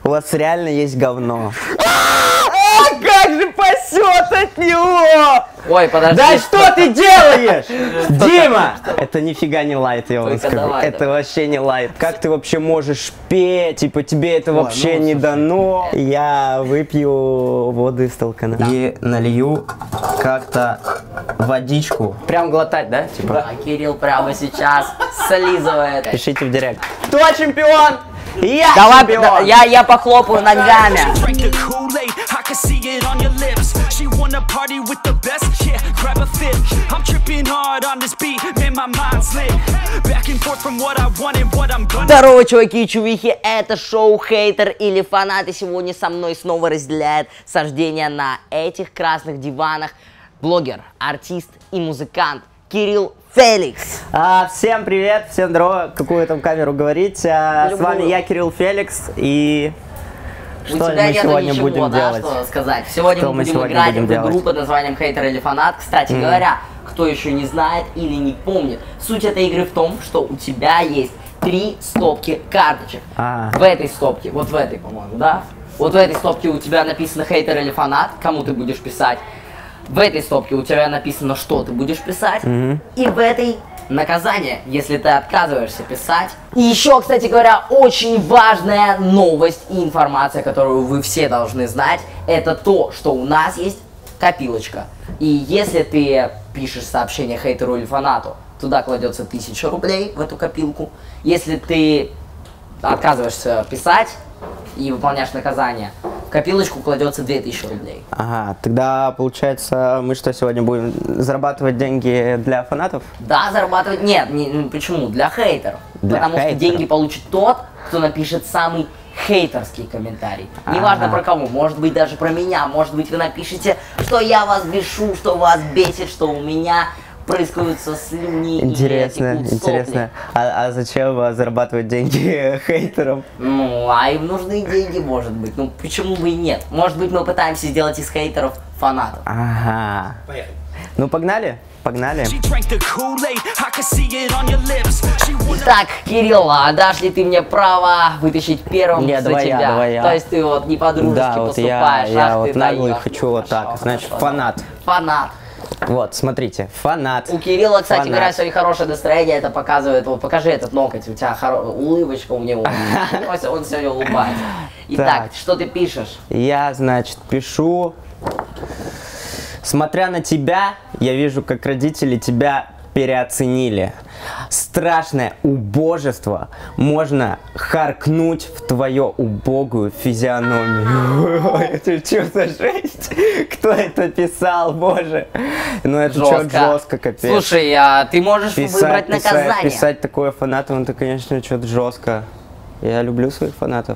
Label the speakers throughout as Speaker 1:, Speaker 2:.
Speaker 1: У вас реально есть говно.
Speaker 2: Как же пасет от него!
Speaker 3: Ой, подожди.
Speaker 2: Да что ты делаешь? Дима!
Speaker 1: Это нифига не лайт, я вам
Speaker 3: Только
Speaker 1: скажу.
Speaker 3: давай,
Speaker 1: Это вообще не лайт. Как ты вообще можешь петь? Типа тебе это вообще не дано. Я выпью воду из стакана. И налью как-то водичку. Прям глотать, да? Типа.
Speaker 3: А Кирилл прямо сейчас слизывает.
Speaker 1: Пишите в директ.
Speaker 2: Кто чемпион? Я
Speaker 3: Давай,
Speaker 2: чемпион!
Speaker 3: я похлопаю ногами.
Speaker 4: Drink the Kool-Aid, I can see it on your lips. She wanna party with the best, yeah, grab a fit. I'm tripping hard on this beat, man, my mind's lit. Back and forth from what I want and what I'm gonna.
Speaker 3: Здорово, чуваки и чувихи, это шоу «Хейтер или фанат», и сегодня со мной снова разделяет сождение на этих красных диванах блогер, артист и музыкант Кирилл Феликс.
Speaker 1: Всем привет, всем здорово. Какую там камеру говорить? С вами я, Кирилл Феликс, и
Speaker 3: У
Speaker 1: что
Speaker 3: тебя
Speaker 1: мы
Speaker 3: нету
Speaker 1: сегодня
Speaker 3: ничего,
Speaker 1: будем
Speaker 3: да,
Speaker 1: делать?
Speaker 3: что сказать. Сегодня
Speaker 1: Что
Speaker 3: мы
Speaker 1: мы
Speaker 3: будем
Speaker 1: сегодня
Speaker 3: играть
Speaker 1: будем
Speaker 3: в игру
Speaker 1: делать?
Speaker 3: под названием «Хейтер или фанат». Кстати говоря, кто еще не знает или не помнит, суть этой игры в том, что у тебя есть 3 стопки карточек. В этой стопке, вот в этой, по-моему, да? Вот в этой стопке у тебя написано «Хейтер или фанат», кому ты будешь писать. В этой стопке у тебя написано, что ты будешь писать. И в этой наказание, если ты отказываешься писать. И еще, кстати говоря, очень важная новость и информация, которую вы все должны знать, это то, что у нас есть копилочка. И если ты пишешь сообщение хейтеру или фанату, туда кладется 1000 рублей в эту копилку. Если ты отказываешься писать и выполняешь наказание, в копилочку кладется 2000 рублей.
Speaker 1: Ага, тогда получается, мы что, сегодня будем зарабатывать деньги для фанатов?
Speaker 3: Да, зарабатывать нет, почему? Для хейтеров.
Speaker 1: Для
Speaker 3: Потому что
Speaker 1: хейтеров.
Speaker 3: деньги получит тот, кто напишет самый хейтерский комментарий. Неважно про кого, может быть даже про меня, может быть вы напишите, что я вас бешу, что вас бесит, что у меня прыскаются слюни.
Speaker 1: Интересно,
Speaker 3: и текут сопли.
Speaker 1: интересно. А зачем зарабатывать деньги хейтерам?
Speaker 3: Ну, а им нужны деньги, может быть. Ну, почему бы и нет? Может быть, мы пытаемся сделать из хейтеров фанатов.
Speaker 1: Ага. Ну, погнали? Погнали.
Speaker 4: She drank the Kool-Aid, I can see it on your lips. She wanna.
Speaker 3: Итак, Кирилл, а дашь ли ты мне право вытащить первым
Speaker 1: Нет,
Speaker 3: за
Speaker 1: давай
Speaker 3: тебя?
Speaker 1: я, давай я.
Speaker 3: То есть ты вот не по-дружески
Speaker 1: Да, вот
Speaker 3: поступаешь,
Speaker 1: я
Speaker 3: ах
Speaker 1: вот
Speaker 3: ты
Speaker 1: нагло
Speaker 3: даёшь.
Speaker 1: хочу вот так.
Speaker 3: Хорошо,
Speaker 1: Значит,
Speaker 3: хорошо,
Speaker 1: фанат.
Speaker 3: да. Фанат.
Speaker 1: Вот, смотрите, фанат.
Speaker 3: У Кирилла, кстати
Speaker 1: Фанат.
Speaker 3: говоря, сегодня хорошее настроение, это показывает. Вот покажи этот ноготь, у тебя улыбочка у него. Он сегодня улыбается. Итак,
Speaker 1: Так.
Speaker 3: что ты пишешь?
Speaker 1: Я, значит, пишу. Смотря на тебя, я вижу, как родители тебя переоценили. Страшное убожество можно харкнуть в твою убогую физиономию. Ой, это что за жесть? Кто это писал, боже? Ну это что жестко, капец.
Speaker 3: Слушай, а ты можешь выбрать наказание.
Speaker 1: Писать такое фанатам, это, конечно, что-то жестко. Я люблю своих фанатов.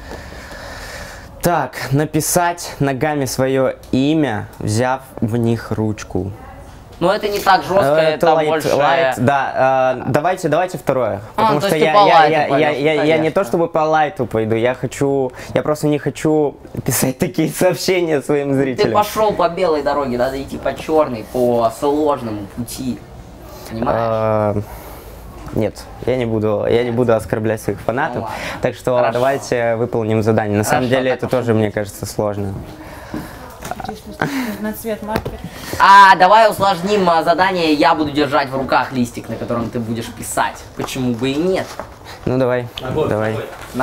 Speaker 1: Так, написать ногами свое имя, взяв в них ручку.
Speaker 3: Но это не так жестко, это
Speaker 1: лайт,
Speaker 3: больше...
Speaker 1: да. Давайте второе. Потому
Speaker 3: то
Speaker 1: что
Speaker 3: есть ты по лайту пойдешь,
Speaker 1: я не то
Speaker 3: конечно.
Speaker 1: чтобы по лайту пойду, я просто не хочу писать такие сообщения своим
Speaker 3: Ты
Speaker 1: зрителям.
Speaker 3: пошел по белой дороге, надо идти по черной, по сложному пути. Понимаешь?
Speaker 1: Нет, я не буду оскорблять своих фанатов.
Speaker 3: ладно.
Speaker 1: Так что
Speaker 3: Хорошо.
Speaker 1: давайте выполним задание. На самом деле
Speaker 3: так
Speaker 1: это
Speaker 3: уж
Speaker 1: тоже, мне кажется, сложно.
Speaker 5: На цвет маркер.
Speaker 3: Давай усложним задание, я буду держать в руках листик, на котором ты будешь писать. Почему бы и нет?
Speaker 1: Ну давай, давай.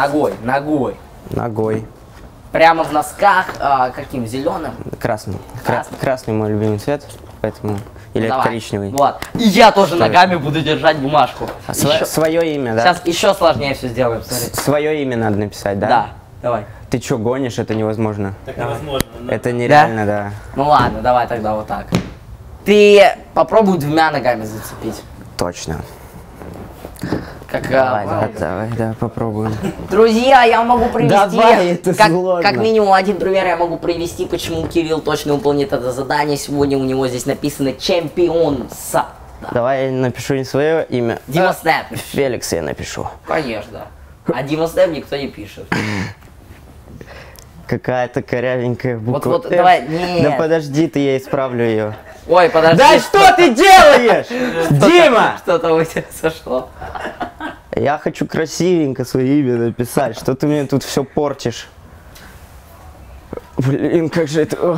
Speaker 3: Ногой.
Speaker 1: Ногой.
Speaker 3: Прямо в носках, каким, зеленым?
Speaker 1: Красный.
Speaker 3: Красный.
Speaker 1: Красный мой любимый цвет, поэтому... Или
Speaker 3: Давай.
Speaker 1: коричневый.
Speaker 3: Вот. И я тоже ногами буду держать бумажку.
Speaker 1: Свое имя, да?
Speaker 3: Сейчас еще сложнее все сделаем, смотри.
Speaker 1: Свое имя надо написать, да?
Speaker 3: Да, давай.
Speaker 1: Ты что, гонишь? Это невозможно.
Speaker 6: Так невозможно.
Speaker 1: Это нереально, да.
Speaker 3: Ну ладно, давай тогда вот так. Ты попробуй 2 ногами зацепить.
Speaker 1: Точно.
Speaker 3: Как,
Speaker 1: Давай, попробуем.
Speaker 3: Друзья, я могу привести,
Speaker 1: Давай, это сложно.
Speaker 3: как минимум один пример я могу привести, почему Кирилл точно выполнит это задание. Сегодня у него здесь написано чемпионса. Да.
Speaker 1: Давай я напишу не свое имя.
Speaker 3: Дима Снэп.
Speaker 1: Феликс я напишу.
Speaker 3: Конечно. А Дима Снэп никто не пишет.
Speaker 1: Какая-то корявенькая буква.
Speaker 3: Вот,
Speaker 1: F.
Speaker 3: давай, нет.
Speaker 1: Да подожди ты, я исправлю ее.
Speaker 3: Ой, подожди.
Speaker 2: Да что ты делаешь? Дима!
Speaker 3: Что-то у тебя сошло.
Speaker 1: Я хочу красивенько свое имя написать, что ты мне тут все портишь. Блин, как же это...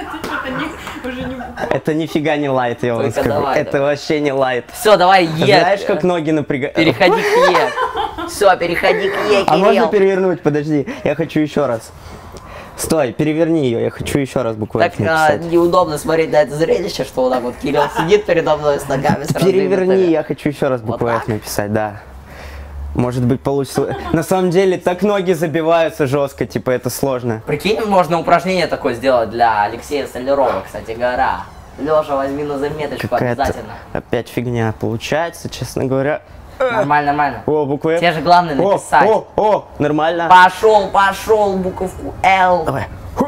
Speaker 1: Это нифига не лайт, я вам скажу. Это вообще не лайт.
Speaker 3: Все, давай Е.
Speaker 1: Знаешь, как ноги напрягают?
Speaker 3: Переходи к Е. Все, переходи к Е, Кирилл.
Speaker 1: А можно перевернуть? Подожди, я хочу еще раз. Стой, переверни ее, я хочу еще раз букву
Speaker 3: Так
Speaker 1: F написать.
Speaker 3: неудобно смотреть на это зрелище, что вот так вот Кирилл сидит передо мной с ногами.
Speaker 1: Переверни, я хочу еще раз букву
Speaker 3: Вот
Speaker 1: F написать, да. Может быть, получится. На самом деле, так ноги забиваются жестко, типа, это сложно.
Speaker 3: Прикинь, можно упражнение такое сделать для Алексея Столярова, кстати говоря. Леша, возьми на заметочку
Speaker 1: Какая-то
Speaker 3: обязательно.
Speaker 1: опять фигня получается, честно говоря.
Speaker 3: Нормально, нормально.
Speaker 1: О, букву F.
Speaker 3: Тебе же главное написать.
Speaker 1: О, нормально.
Speaker 3: Пошел, буковку Л.
Speaker 1: Давай.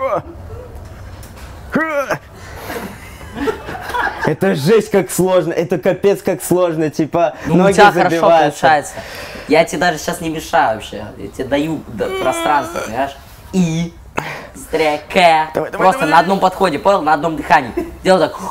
Speaker 1: Это жесть как сложно, это капец как сложно, типа,
Speaker 3: Ну,
Speaker 1: ноги
Speaker 3: у тебя хорошо
Speaker 1: забиваются.
Speaker 3: получается. Я тебе даже сейчас не мешаю вообще. Я тебе даю пространство, понимаешь? И, быстрее, К.
Speaker 1: Давай,
Speaker 3: Просто
Speaker 1: давай.
Speaker 3: на одном подходе, понял? На одном дыхании. Делай так.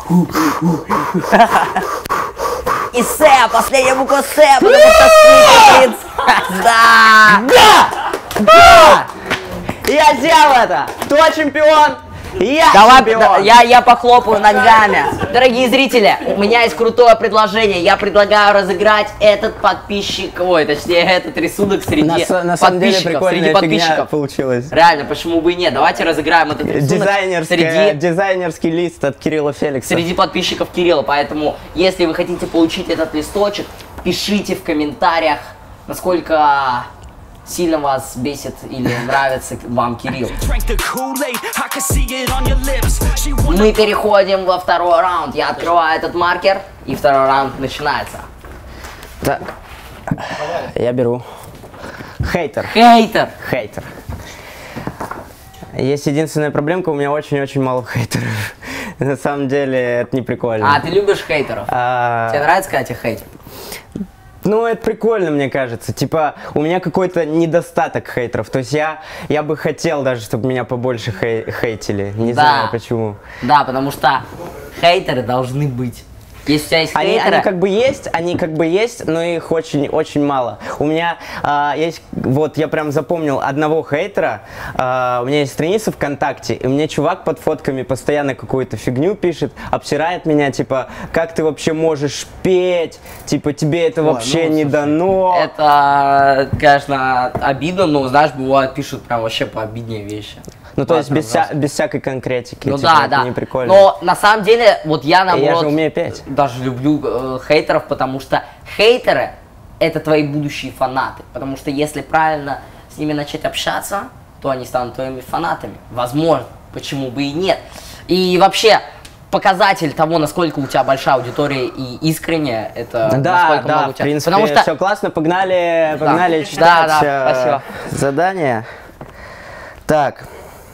Speaker 3: И С, последняя буква С, потому что С. Да!
Speaker 2: Да! Я сделал это! Кто чемпион? Я
Speaker 3: Давай,
Speaker 2: чемпион!
Speaker 3: я похлопаю ногами. Дорогие зрители, у меня есть крутое предложение. Я предлагаю разыграть этот подписчик, ой, точнее, этот рисунок среди
Speaker 1: На самом деле
Speaker 3: подписчиков.
Speaker 1: прикольная
Speaker 3: Среди
Speaker 1: фигня
Speaker 3: подписчиков.
Speaker 1: получилась.
Speaker 3: Реально, почему бы и нет? Давайте разыграем этот рисунок
Speaker 1: Дизайнерский лист от Кирилла Феликса.
Speaker 3: среди подписчиков Кирилла. Поэтому, если вы хотите получить этот листочек, пишите в комментариях, насколько сильно вас бесит или нравится вам Кирилл. Мы переходим во второй раунд. Я открываю этот маркер, и второй раунд начинается.
Speaker 1: Так, я беру. Хейтер.
Speaker 3: Хейтер.
Speaker 1: Хейтер. Есть единственная проблемка, у меня очень-очень мало хейтеров. На самом деле, это не прикольно.
Speaker 3: А, ты любишь хейтеров? Тебе нравится, когда тебя хейтят?
Speaker 1: Ну, это прикольно, мне кажется. Типа, у меня какой-то недостаток хейтеров. То есть я бы хотел даже, чтобы меня побольше хейтили. Не знаю почему.
Speaker 3: Да, потому что хейтеры должны быть. Если у тебя есть хейтеры...
Speaker 1: Они как бы есть, но их очень мало. У меня есть, вот я прям запомнил одного хейтера, у меня есть страница ВКонтакте, и мне чувак под фотками постоянно какую-то фигню пишет, обсирает меня, типа, как ты вообще можешь петь, типа, тебе это вообще не дано.
Speaker 3: Это, конечно, обидно, но, знаешь, бывает, пишут прям вообще пообиднее вещи.
Speaker 1: Ну, то есть без всякой конкретики.
Speaker 3: Ну
Speaker 1: типа,
Speaker 3: да,
Speaker 1: это
Speaker 3: да.
Speaker 1: не прикольно.
Speaker 3: Но на самом деле, вот я наоборот...
Speaker 1: Я же умею петь.
Speaker 3: Даже люблю хейтеров, потому что хейтеры — это твои будущие фанаты. Потому что если правильно с ними начать общаться, то они станут твоими фанатами. Возможно, почему бы и нет. И вообще, показатель того, насколько у тебя большая аудитория и искренняя, это насколько много у тебя.
Speaker 1: В принципе,
Speaker 3: потому что...
Speaker 1: все классно, погнали читать
Speaker 3: да, спасибо.
Speaker 1: задание. Так.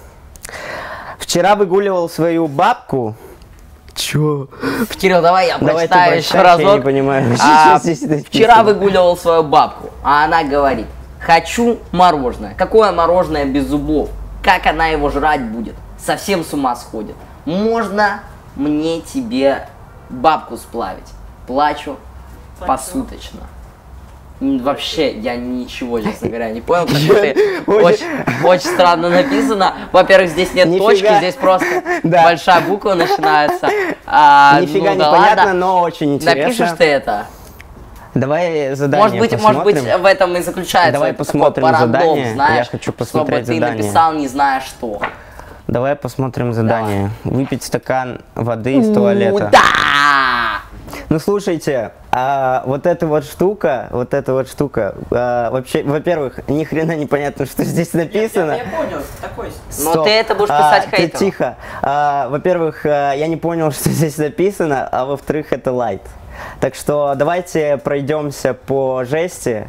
Speaker 1: Вчера выгуливал свою бабку. Чё?
Speaker 3: Кирилл, давай я
Speaker 1: Давай ты
Speaker 3: прочитаю еще
Speaker 1: прочитай,
Speaker 3: разок.
Speaker 1: я не понимаю.
Speaker 3: Вчера выгуливал свою бабку, а она говорит: хочу мороженое. Какое мороженое без зубов? Как она его жрать будет? Совсем с ума сходит. Можно мне тебе бабку сплавить? Плачу посуточно. Вообще, я ничего, честно говоря, не понял, потому что очень странно написано. Во-первых, здесь нет точки, здесь просто большая буква начинается.
Speaker 1: Нифига непонятно, но очень интересно.
Speaker 3: Напишешь ты это?
Speaker 1: Давай задание посмотрим.
Speaker 3: Может быть, в этом и заключается.
Speaker 1: Давай посмотрим задание. Я хочу посмотреть задание.
Speaker 3: Чтобы ты написал не зная что.
Speaker 1: Давай посмотрим задание. Выпить стакан воды из туалета.
Speaker 3: Да!
Speaker 1: Ну слушайте, вот эта вот штука, вообще, во-первых, ни хрена непонятно, что здесь написано.
Speaker 3: Я понял, такой. Но ты это будешь писать хейтером.
Speaker 1: Ты тихо. Во-первых, я не понял, что здесь написано, а во-вторых, это лайт. Так что давайте пройдемся по жести.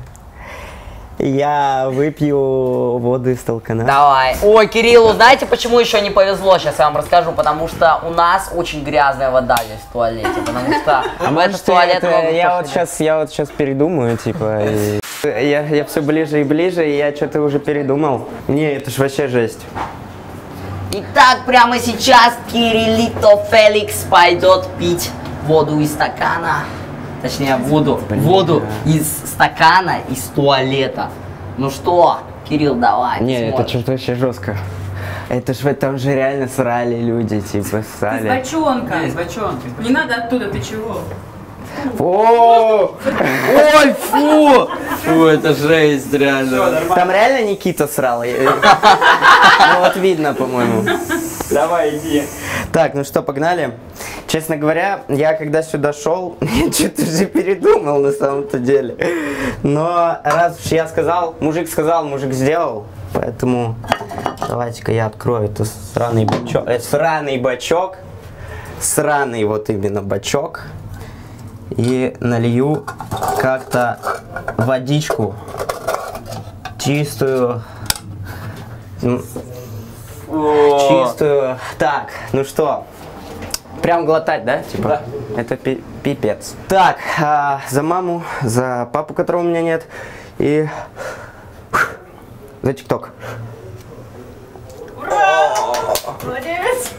Speaker 1: Я выпью воду из стакана.
Speaker 3: Давай. Ой, Кириллу, знаете, почему еще не повезло? Сейчас я вам расскажу. Потому что у нас очень грязная вода здесь в туалете. Потому что в этот туалет...
Speaker 1: Я вот сейчас передумаю, типа... Я все ближе и ближе, и я что-то уже передумал. Не, это ж вообще жесть.
Speaker 3: Итак, прямо сейчас Кириллито Феликс пойдет пить воду из стакана. Точнее, воду из стакана, из туалета. Ну что, Кирилл, давай.
Speaker 1: Не, это что-то вообще жестко. Это ж там же реально срали люди, типа ссали.
Speaker 5: Из бочонка. Из бочонка. Не надо оттуда, ты чего?
Speaker 1: О! Ой, фу!
Speaker 2: Фу, это жесть, реально.
Speaker 1: Там реально Никита срал? Ну вот видно, по-моему.
Speaker 2: Давай, иди.
Speaker 1: Так, ну что, погнали? Честно говоря, я когда сюда шел, я что-то же передумал на самом-то деле. Но раз уж я сказал, мужик сделал. Поэтому давайте-ка я открою этот сраный бачок. Сраный вот именно бачок. И налью как-то водичку чистую. Чистую. Так, ну что, прям глотать, да? Типа? Да. Это пипец. Так, за маму, за папу, которого у меня нет, и за ТикТок.
Speaker 5: Ура! Молодец!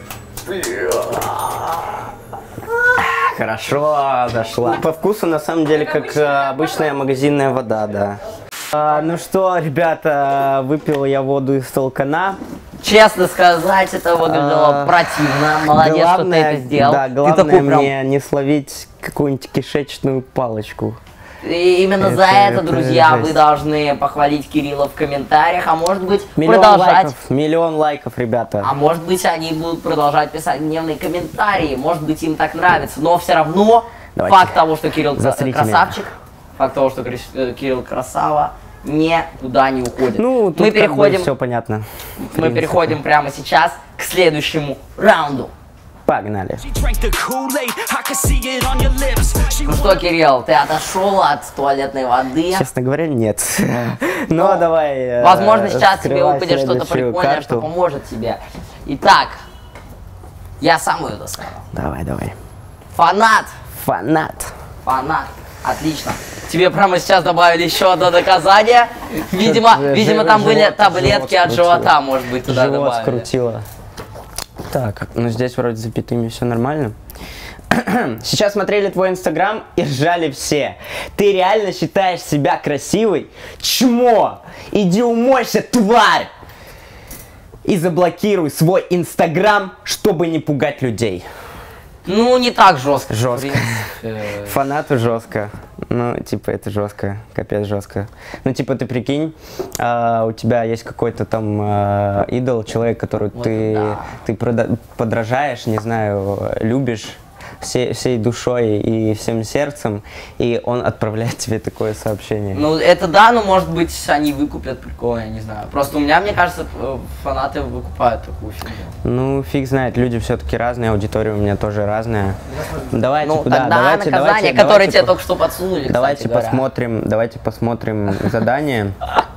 Speaker 1: Хорошо зашла. По вкусу, на самом деле, как обычная магазинная вода, да. Ну что, ребята, выпил я воду из толкана.
Speaker 3: Честно сказать, это выглядело противно. Молодец,
Speaker 1: Главное,
Speaker 3: что ты это сделал.
Speaker 1: Да, главное мне не словить какую-нибудь кишечную палочку.
Speaker 3: И именно за это, друзья, вы должны похвалить Кирилла в комментариях, а может быть продолжать.
Speaker 1: Миллион лайков, ребята.
Speaker 3: А может быть они будут продолжать писать гневные комментарии, может быть им так нравится, но все равно факт того, что Кирилл красавчик, факт того, что Кирилл красава, никуда не уходит.
Speaker 1: Ну, тут
Speaker 3: переходим,
Speaker 1: все понятно.
Speaker 3: Мы переходим прямо сейчас к следующему раунду.
Speaker 1: Погнали.
Speaker 3: Ну что, Кирилл, ты отошел от туалетной воды?
Speaker 1: Честно говоря, нет. Но давай.
Speaker 3: Возможно, сейчас тебе выпадет что-то прикольное, что поможет тебе. Итак, я сам ее достану.
Speaker 1: Давай.
Speaker 3: Фанат. Отлично. Тебе прямо сейчас добавили еще одно доказание. Видимо, там были таблетки от живота, может быть, туда добавили.
Speaker 1: Живот скрутило. Так, ну здесь вроде с запятыми все нормально. Сейчас смотрели твой инстаграм и ржали все. Ты реально считаешь себя красивой? Чмо! Иди умойся, тварь! И заблокируй свой инстаграм, чтобы не пугать людей.
Speaker 3: Ну, не так жестко.
Speaker 1: Жестко. Фанату жестко. Ну, типа, это жестко. Капец жестко. Ну, типа, ты прикинь, у тебя есть какой-то там идол, человек, которого вот ты подражаешь, не знаю, любишь всей душой и всем сердцем, и он отправляет тебе такое сообщение.
Speaker 3: Ну, это да, но может быть они выкупят прикол, я не знаю. Просто у меня, мне кажется, фанаты выкупают такую фигню.
Speaker 1: Ну, фиг знает, люди все-таки разные, аудитория у меня тоже разная. Давайте,
Speaker 3: ну, тогда наказание, которое тебе только что подсунули,
Speaker 1: давайте посмотрим задание.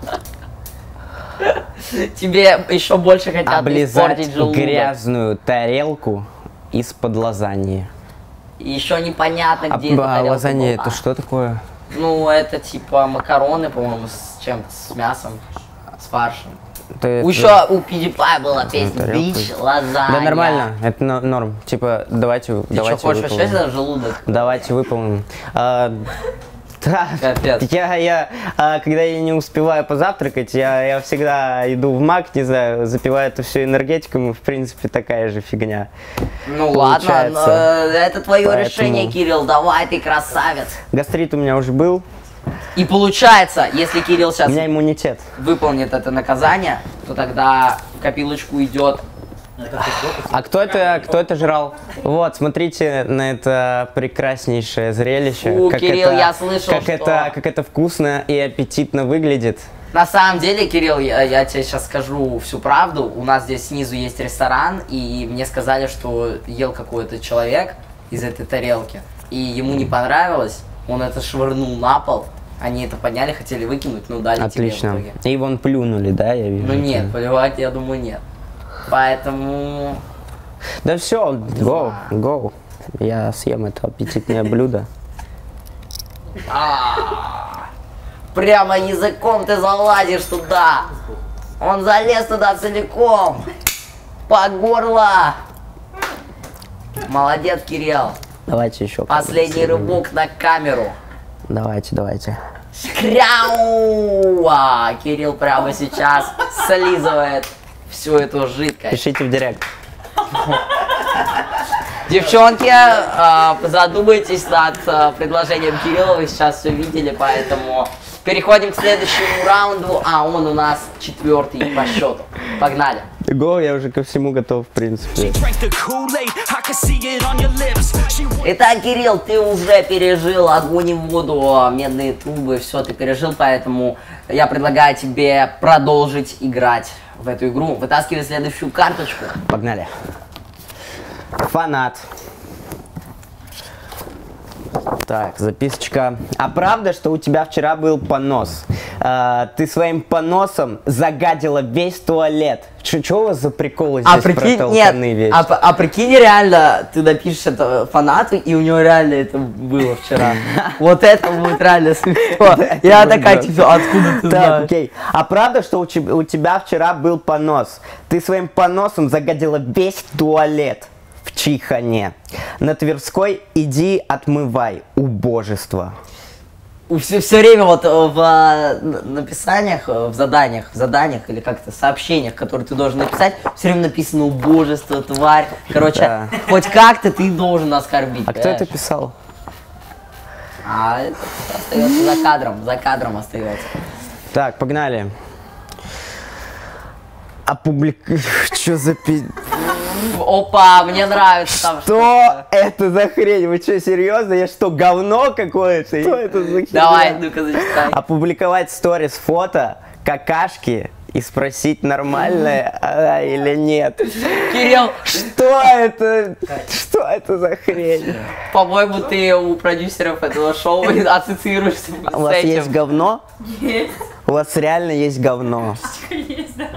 Speaker 3: Тебе еще больше хотят
Speaker 1: облизать
Speaker 3: испортить желудок.
Speaker 1: Грязную тарелку из-под лазаньи.
Speaker 3: Еще непонятно, где эта тарелка
Speaker 1: лазанья
Speaker 3: была.
Speaker 1: Это что такое?
Speaker 3: Ну, это типа макароны, по-моему, с чем-то, с мясом, с фаршем. Еще у PewDiePie была песня «Бич, лазанья».
Speaker 1: Да нормально, это норм. Типа, давайте
Speaker 3: что, хочешь вообще за желудок?
Speaker 1: Давайте выполним. Да,
Speaker 3: капец.
Speaker 1: Я когда я не успеваю позавтракать, я всегда иду в Мак, не знаю, запиваю это все энергетиком, и в принципе такая же фигня.
Speaker 3: Ну получается. Ладно, это твое решение, Кирилл, давай, ты красавец.
Speaker 1: Гастрит у меня уже был.
Speaker 3: И получается, если Кирилл сейчас
Speaker 1: у меня иммунитет
Speaker 3: выполнит это наказание, то тогда в копилочку идет.
Speaker 1: А кто это жрал? Вот, смотрите на это прекраснейшее зрелище.
Speaker 3: Как Кирилл, я слышал,
Speaker 1: как это вкусно и аппетитно выглядит.
Speaker 3: На самом деле, Кирилл, я тебе сейчас скажу всю правду. У нас здесь снизу есть ресторан, и мне сказали, что ел какой-то человек из этой тарелки, и ему не понравилось, он это швырнул на пол. Они это подняли, хотели выкинуть, но дали
Speaker 1: отлично.
Speaker 3: тебе в итоге.
Speaker 1: И вон плюнули, да, я вижу?
Speaker 3: Ну нет, поливать, я думаю, нет. Поэтому...
Speaker 1: Да все, go. Я съем это аппетитное блюдо.
Speaker 3: Прямо языком ты залазишь туда. Он залез туда целиком. По горло. Молодец, Кирилл.
Speaker 1: Давайте еще.
Speaker 3: Последний рывок на камеру.
Speaker 1: Давайте.
Speaker 3: Шкряуа! Кирилл прямо сейчас слизывает всю эту жидкость.
Speaker 1: Пишите в директ.
Speaker 3: Девчонки, задумайтесь над предложением Кирилла, вы сейчас все видели, поэтому переходим к следующему раунду, а он у нас 4-й по счету. Погнали.
Speaker 1: Го, я уже ко всему готов, в принципе.
Speaker 3: Итак, Кирилл, ты уже пережил огонь и воду, медные трубы, все ты пережил, поэтому я предлагаю тебе продолжить играть в эту игру. Вытаскивай следующую карточку.
Speaker 1: Погнали. Фанат. Так, записочка. А правда, что у тебя вчера был понос? Ты своим поносом загадила весь туалет. Что у вас за приколы здесь про толканы вещи?
Speaker 3: Прикинь, реально, ты напишешь это фанату, и у него реально это было вчера. Вот это будет реально смешно. Я такая, типа, откуда ты знаешь?
Speaker 1: Окей. А правда, что у тебя вчера был понос? Ты своим поносом загадила весь туалет в Чайхане. На Тверской иди отмывай, убожество.
Speaker 3: Все время вот в написаниях, в заданиях или как-то сообщениях, которые ты должен написать, все время написано убожество, тварь. Короче, да. Хоть как-то ты должен оскорбить.
Speaker 1: А кто это писал?
Speaker 3: А это остается за кадром остается.
Speaker 1: Так, погнали. Что за
Speaker 3: Опа, мне нравится там.
Speaker 1: Что это за хрень? Вы что, серьезно? Я что, говно какое-то? Что это за хрень?
Speaker 3: Давай, ну-ка зачитай.
Speaker 1: Опубликовать сторис фото какашки и спросить, нормальная она или нет.
Speaker 3: Кирилл,
Speaker 1: что это? Что это за хрень?
Speaker 3: По-моему, ты у продюсеров этого шоу ассоциируешься с этим.
Speaker 1: У вас есть говно?
Speaker 5: Есть.
Speaker 1: У вас реально есть говно.
Speaker 5: Есть, да.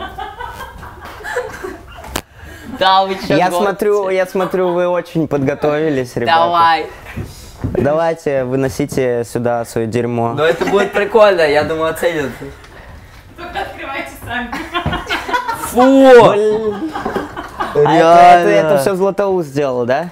Speaker 3: Да, вы что,
Speaker 1: я смотрю, вы очень подготовились, ребята.
Speaker 3: Давай.
Speaker 1: Давайте, выносите сюда свое дерьмо.
Speaker 3: Ну это будет прикольно, я думаю, оценят.
Speaker 5: Только открывайте сами.
Speaker 3: Фу!
Speaker 1: Это все Златоуст сделал, да?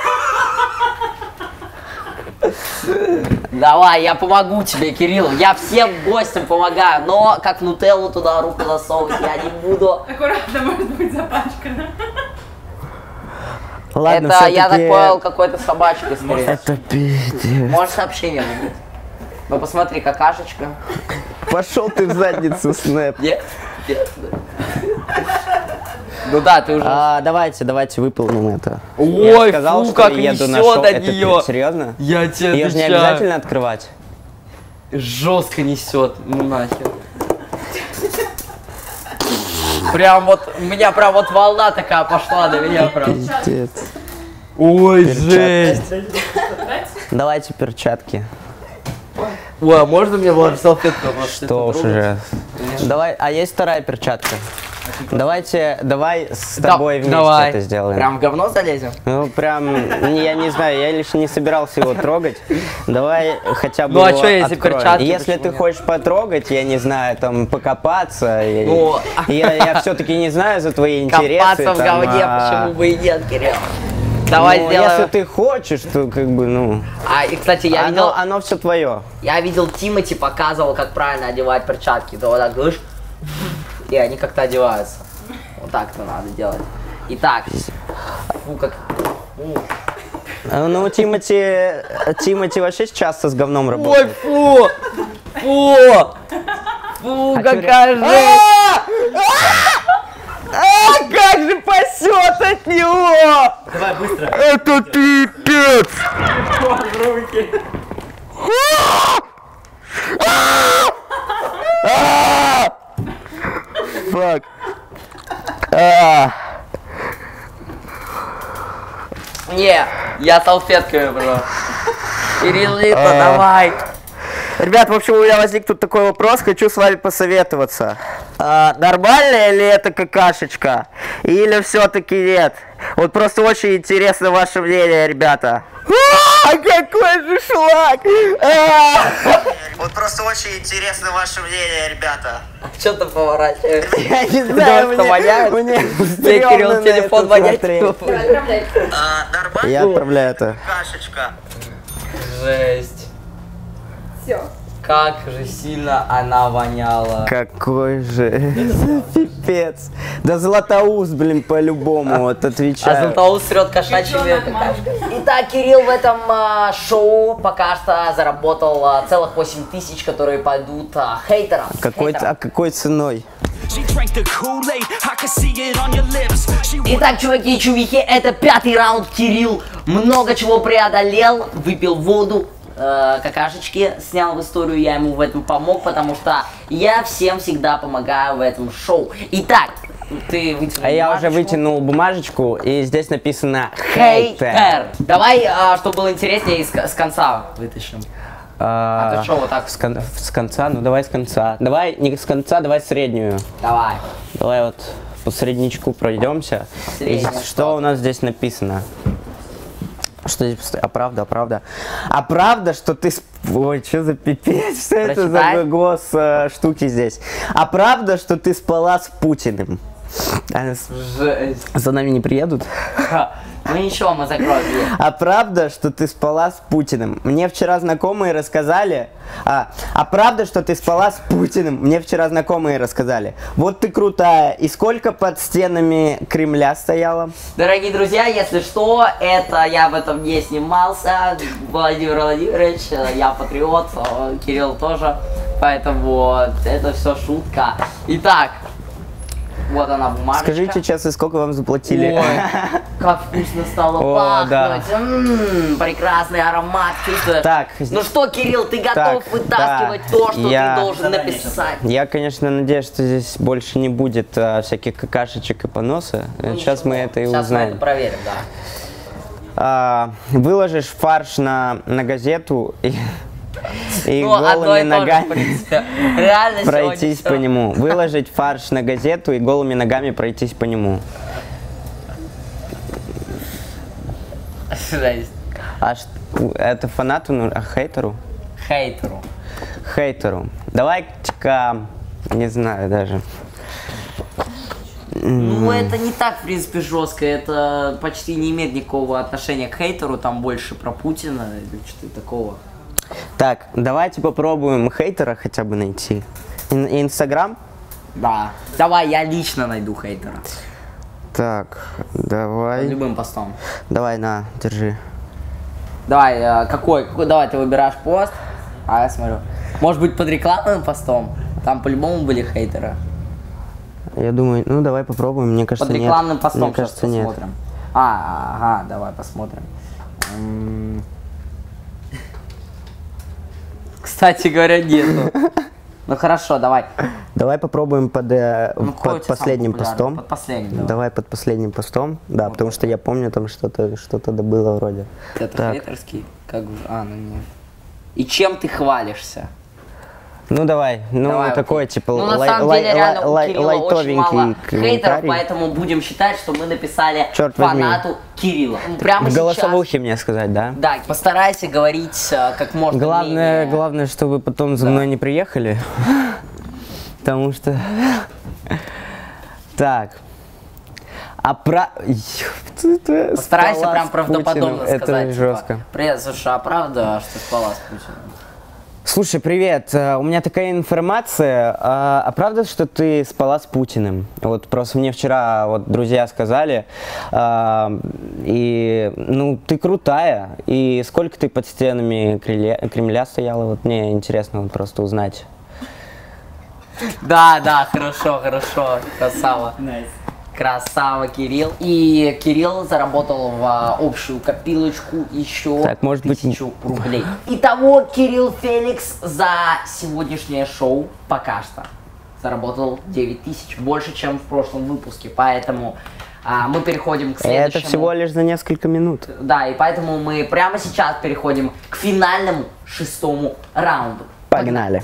Speaker 3: Давай, я помогу тебе, Кирилл. Я всем гостям помогаю, но как нутеллу туда руку засовывать я не буду.
Speaker 5: Аккуратно, может быть запачкано.
Speaker 1: Ладно,
Speaker 3: это, я так понял, какой-то собачкой скорее.
Speaker 1: Это пиздец.
Speaker 3: Может сообщение будет. Ну посмотри, какашечка.
Speaker 1: Пошел ты в задницу, Снэп.
Speaker 3: Нет? Ну да, ты уже...
Speaker 1: Давайте выполним это.
Speaker 3: Ой,
Speaker 1: я сказал,
Speaker 3: фу,
Speaker 1: что
Speaker 3: как
Speaker 1: еду на
Speaker 3: несет
Speaker 1: шоу.
Speaker 3: от нее.
Speaker 1: Серьезно?
Speaker 3: Я тебе
Speaker 1: Ее же не обязательно открывать.
Speaker 3: Жестко несет, ну нахер. Прям вот, у меня прям вот волна такая пошла на меня прям.
Speaker 1: Пиздец.
Speaker 3: Ой, жесть.
Speaker 1: Давайте перчатки.
Speaker 3: Ой, а можно мне вот салфетку?
Speaker 1: Что уж уже. Давай, а есть вторая перчатка? Давай с тобой вместе это сделаем.
Speaker 3: Прям в говно залезем?
Speaker 1: Ну, прям, я не знаю, я лишь не собирался его трогать. Давай хотя бы
Speaker 3: ну, а
Speaker 1: его
Speaker 3: что, если
Speaker 1: откроем.
Speaker 3: перчатки?
Speaker 1: Если ты хочешь потрогать, я не знаю, там, покопаться.
Speaker 3: Ну,
Speaker 1: я все-таки не знаю за твои интересы.
Speaker 3: Копаться в говне, почему бы и нет, Кирилл? Давай сделаем.
Speaker 1: Если ты хочешь, то как бы, ну...
Speaker 3: И, кстати, я видел...
Speaker 1: Оно все твое.
Speaker 3: Я видел, Тимати показывал, как правильно одевать перчатки. Ты вот так говоришь, и они как-то одеваются. Вот так-то надо делать. Итак, фу, как...
Speaker 1: Ну, Тимати вообще часто с говном
Speaker 3: Ой,
Speaker 1: работает.
Speaker 3: фу! Фу! Фу, какая жесть!
Speaker 1: Как же пасет от него!
Speaker 2: Давай быстро.
Speaker 1: Это пипец! Фак.
Speaker 3: Не, я салфетками, бро. Кириллита, давай.
Speaker 1: Ребят, в общем, у меня возник тут такой вопрос, хочу с вами посоветоваться. Нормальная ли это какашечка? Или все-таки нет? Вот просто очень интересно ваше мнение, ребята. Какой же шлак!
Speaker 6: Вот просто очень интересно ваше мнение, ребята.
Speaker 3: Что ты поворачиваешь?
Speaker 1: Я не знаю, мне
Speaker 3: Тебе, Кирилл, телефон вонять.
Speaker 6: Нормально?
Speaker 1: Я отправляю это.
Speaker 6: Кашечка.
Speaker 3: Жесть.
Speaker 5: Все.
Speaker 3: Как же сильно она воняла.
Speaker 1: Какой же пипец. Да Златоуст, блин, по-любому, вот
Speaker 3: А
Speaker 1: отвечаю.
Speaker 3: Златоуст срет кошачьими какашками. Итак, Кирилл в этом шоу пока что заработал целых 8000, которые пойдут хейтерам.
Speaker 1: Какой ценой?
Speaker 3: Итак, чуваки и чувихи, это 5-й раунд. Кирилл много чего преодолел, выпил воду, какашечки, снял в историю, я ему в этом помог, потому что я всем всегда помогаю в этом шоу. Итак, ты вытянул
Speaker 1: А я
Speaker 3: бумажечку.
Speaker 1: уже вытянул бумажечку, и здесь написано
Speaker 3: Хейтер.
Speaker 1: хейтер.
Speaker 3: Давай, чтобы было интереснее, с конца вытащим. А ты что, вот так?
Speaker 1: С конца? Ну давай с конца. Давай не с конца, давай среднюю.
Speaker 3: Давай.
Speaker 1: Давай вот по средничку пройдемся. И
Speaker 3: Средняя,
Speaker 1: что у нас здесь написано? Что здесь? А правда, а правда? А правда, что ты... Ой, что за пипец? Что это
Speaker 3: Прочитай.
Speaker 1: за гос штуки здесь? А правда, что ты спала с Путиным?
Speaker 3: Жесть.
Speaker 1: За нами не приедут?
Speaker 3: Ну ничего, мы закроем дверь.
Speaker 1: А правда, что ты спала с Путиным? Мне вчера знакомые рассказали... А правда, что ты спала с Путиным? Мне вчера знакомые рассказали. Вот ты крутая. И сколько под стенами Кремля стояла?
Speaker 3: Дорогие друзья, если что, это я в этом не снимался. Владимир Владимирович, я патриот, Кирилл тоже. Поэтому это все шутка. Итак, вот она бумажечка.
Speaker 1: Скажите честно, сколько вам заплатили?
Speaker 3: Ой, как вкусно стало
Speaker 1: О, да.
Speaker 3: пахнуть. Прекрасный аромат чувствуешь.
Speaker 1: Так.
Speaker 3: Ну что, Кирилл, ты готов
Speaker 1: Так,
Speaker 3: вытаскивать
Speaker 1: да,
Speaker 3: то, что
Speaker 1: я-
Speaker 3: ты должен написать?
Speaker 1: Я, конечно, надеюсь, что здесь больше не будет всяких какашечек и поноса. Сейчас мы это и
Speaker 3: Сейчас мы
Speaker 1: узнаем.
Speaker 3: это проверим, да.
Speaker 1: Выложишь фарш на газету и
Speaker 3: Ну, одно
Speaker 1: голыми
Speaker 3: и то же, в
Speaker 1: ногами
Speaker 3: принципе. Реально
Speaker 1: пройтись
Speaker 3: сегодня
Speaker 1: по нему. Выложить фарш на газету и голыми ногами пройтись по нему.
Speaker 3: всё. Жесть.
Speaker 1: Это фанату, а хейтеру?
Speaker 3: Хейтеру.
Speaker 1: Хейтеру. Давай-ка, не знаю даже.
Speaker 3: Ну, это не так, в принципе, жестко. Это почти не имеет никакого отношения к хейтеру. Там больше про Путина или что-то такого.
Speaker 1: Так, давайте попробуем хейтера хотя бы найти. Инстаграм?
Speaker 3: Да. Давай, я лично найду хейтера.
Speaker 1: Так, давай.
Speaker 3: Любым постом.
Speaker 1: Давай, на, держи.
Speaker 3: Давай, какой? Давай, ты выбираешь пост. А я смотрю. Может быть, под рекламным постом? Там по-любому были хейтеры.
Speaker 1: Я думаю, ну давай попробуем, мне кажется,
Speaker 3: Под рекламным
Speaker 1: нет.
Speaker 3: постом
Speaker 1: Мне
Speaker 3: сейчас
Speaker 1: кажется, нет.
Speaker 3: посмотрим. Ага, давай посмотрим. Кстати говоря, нету. Ну хорошо, давай.
Speaker 1: Давай попробуем под
Speaker 3: Ну, какой у
Speaker 1: под
Speaker 3: тебя
Speaker 1: последним
Speaker 3: самый популярный?
Speaker 1: постом.
Speaker 3: Под последним, давай.
Speaker 1: Давай под последним постом. Да, потому что я помню, там что-то было вроде.
Speaker 3: Это
Speaker 1: Так.
Speaker 3: хейтерский? Как бы. Ну нет. И чем ты хвалишься?
Speaker 1: Ну давай, ну
Speaker 3: Давай,
Speaker 1: такой
Speaker 3: окей.
Speaker 1: типа
Speaker 3: Ну, на самом деле, реально, у Кирилла очень мало
Speaker 1: лайтовенький
Speaker 3: хейтеров,
Speaker 1: комментарий.
Speaker 3: поэтому будем считать, что мы написали
Speaker 1: Чёрт возьми.
Speaker 3: фанату Кирилла. Ну, прямо
Speaker 1: В
Speaker 3: сейчас.
Speaker 1: голосовухе мне сказать, да?
Speaker 3: Да, постарайся говорить как можно
Speaker 1: Главное,
Speaker 3: менее.
Speaker 1: главное, чтобы потом за мной не приехали. Потому что... Так.
Speaker 3: Постарайся прям правдоподобно сказать.
Speaker 1: Это
Speaker 3: типа,
Speaker 1: жестко.
Speaker 3: Привет, слушай, а правда, что спала с Путиным?
Speaker 1: Слушай, привет. У меня такая информация. А правда, что ты спала с Путиным? Вот просто мне вчера вот друзья сказали. И ну ты крутая. И сколько ты под стенами Кремля стояла? Вот мне интересно вот просто узнать.
Speaker 3: Да, хорошо, красава. Красава, Кирилл. И Кирилл заработал в общую копилочку еще
Speaker 1: Так, может быть,
Speaker 3: 1000 рублей. Итого, Кирилл Феликс за сегодняшнее шоу пока что заработал 9000. Больше, чем в прошлом выпуске. Поэтому мы переходим к следующему.
Speaker 1: Это всего лишь за несколько минут.
Speaker 3: Да, и поэтому мы прямо сейчас переходим к финальному 6-му раунду.
Speaker 1: Погнали.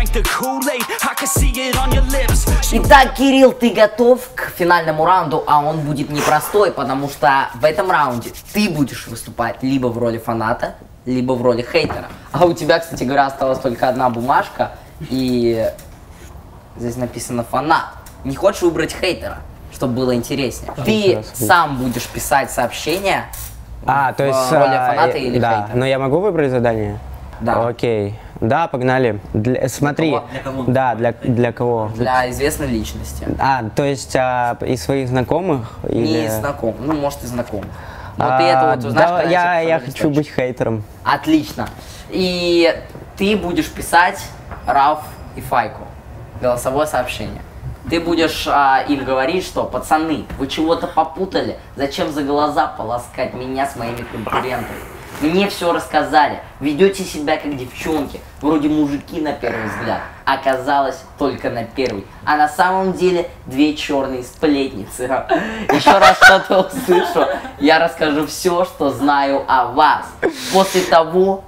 Speaker 3: Итак, Кирилл, ты готов к финальному раунду, а он будет непростой, потому что в этом раунде ты будешь выступать либо в роли фаната, либо в роли хейтера. А у тебя, кстати говоря, осталась только одна бумажка, и здесь написано фанат. Не хочешь выбрать хейтера, чтобы было интереснее? Ты сам будешь писать сообщения
Speaker 1: то есть
Speaker 3: в роли фаната или
Speaker 1: да,
Speaker 3: хейтера?
Speaker 1: но я могу выбрать задание?
Speaker 3: Да.
Speaker 1: Окей. Да, погнали. Смотри.
Speaker 3: Для кого?
Speaker 1: Да, для кого?
Speaker 3: Для известной личности.
Speaker 1: То есть из своих знакомых?
Speaker 3: Не знакомых, ну, может, и знакомых. Но ты это вот узнаешь, когда
Speaker 1: я
Speaker 3: тебе
Speaker 1: хочу быть хейтером.
Speaker 3: Отлично. И ты будешь писать Рауф и Файку голосовое сообщение. Ты будешь им говорить, что, пацаны, вы чего-то попутали, зачем за глаза полоскать меня с моими конкурентами? Мне все рассказали, ведете себя как девчонки, вроде мужики на первый взгляд, оказалось только на первый. А на самом деле две черные сплетницы. Еще раз что-то услышу, я расскажу все, что знаю о вас. После того...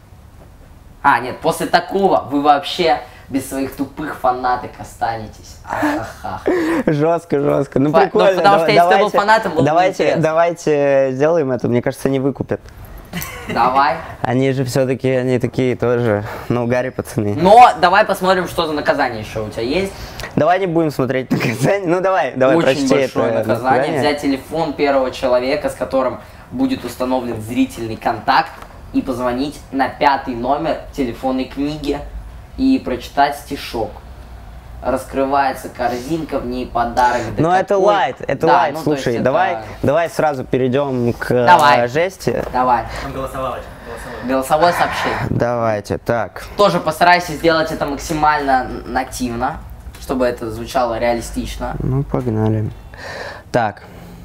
Speaker 3: после такого вы вообще без своих тупых фанаток останетесь.
Speaker 1: Жестко. Ну
Speaker 3: Ну,
Speaker 1: прикольно.
Speaker 3: потому что если ты был фанатом, было бы интересно.
Speaker 1: Давайте сделаем это. Мне кажется, они выкупят.
Speaker 3: Давай.
Speaker 1: Они же все-таки, они такие тоже, на угаре, пацаны.
Speaker 3: Но давай посмотрим, что за наказание еще у тебя есть.
Speaker 1: Давай не будем смотреть наказание. Ну давай
Speaker 3: Очень
Speaker 1: прочти
Speaker 3: большое
Speaker 1: это
Speaker 3: наказание. Взять телефон первого человека, с которым будет установлен зрительный контакт, и позвонить на 5-й номер телефонной книги и прочитать стишок. Раскрывается корзинка, в ней подарок.
Speaker 1: Ну это лайт, лайт. Слушай, давай сразу перейдем к жести.
Speaker 3: Давай. Голосовое сообщение.
Speaker 1: Давайте, так.
Speaker 3: Тоже постарайся сделать это максимально нативно, чтобы это звучало реалистично.
Speaker 1: Ну, погнали. Так.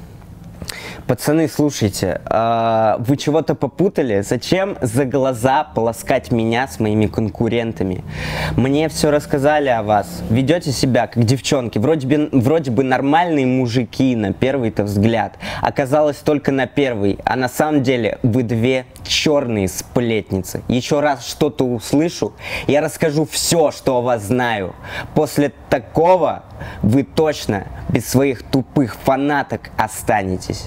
Speaker 1: Пацаны, слушайте, вы чего-то попутали? Зачем за глаза полоскать меня с моими конкурентами? Мне все рассказали о вас. Ведете себя как девчонки, вроде бы нормальные мужики на первый-то взгляд. Оказалось только на первый, а на самом деле вы две черные сплетницы. Еще раз что-то услышу, я расскажу все, что о вас знаю. После такого вы точно без своих тупых фанаток останетесь.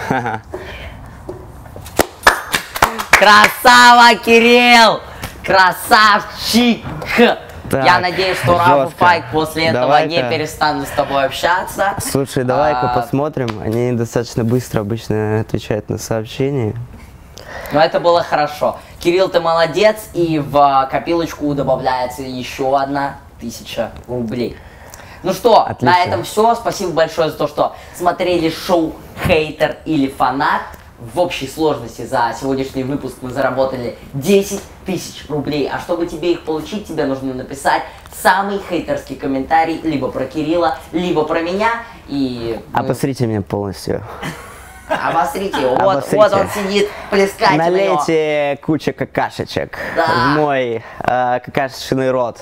Speaker 3: Красава, Кирилл! Красавчик!
Speaker 1: Так,
Speaker 3: я надеюсь, что Рауф и Файк после этого не
Speaker 1: Давай-ка.
Speaker 3: перестанут с тобой общаться.
Speaker 1: Слушай, давай-ка посмотрим. Они достаточно быстро обычно отвечают на сообщения.
Speaker 3: Но это было хорошо. Кирилл, ты молодец, и в копилочку добавляется еще 1000 рублей. Ну что,
Speaker 1: Отлично.
Speaker 3: На этом все. Спасибо большое за то, что смотрели шоу «Хейтер или фанат». В общей сложности за сегодняшний выпуск мы заработали 10 000 рублей. А чтобы тебе их получить, тебе нужно написать самый хейтерский комментарий либо про Кирилла, либо про меня. И
Speaker 1: Обосрите меня полностью.
Speaker 3: обосрите его.
Speaker 1: Обосрите.
Speaker 3: Вот он сидит, плескать
Speaker 1: Налейте кучу какашечек
Speaker 3: Да.
Speaker 1: в мой какашечный рот.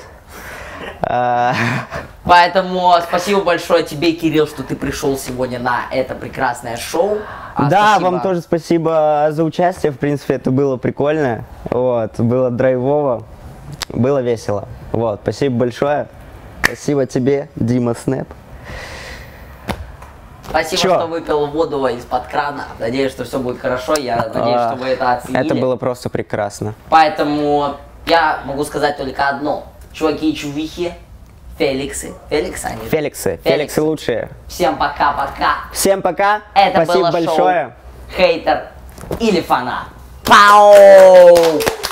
Speaker 3: Поэтому спасибо большое тебе, Кирилл, что ты пришел сегодня на это прекрасное шоу.
Speaker 1: Да,
Speaker 3: Спасибо.
Speaker 1: вам тоже спасибо за участие. В принципе, это было прикольно. Вот, было драйвово, было весело. Вот, спасибо большое. Спасибо тебе, Дима Снэп.
Speaker 3: Спасибо,
Speaker 1: Чё?
Speaker 3: что выпил воду из-под крана. Надеюсь, что все будет хорошо. Я надеюсь, что вы это оценили.
Speaker 1: Это было просто прекрасно.
Speaker 3: Поэтому я могу сказать только одно. Чуваки и чувихи, Феликсы. Феликсы они?
Speaker 1: Феликсы. Феликсы лучшие.
Speaker 3: Всем пока-пока.
Speaker 1: Всем пока.
Speaker 3: Это
Speaker 1: спасибо
Speaker 3: было
Speaker 1: большое.
Speaker 3: шоу «Хейтер или фанат». Пау!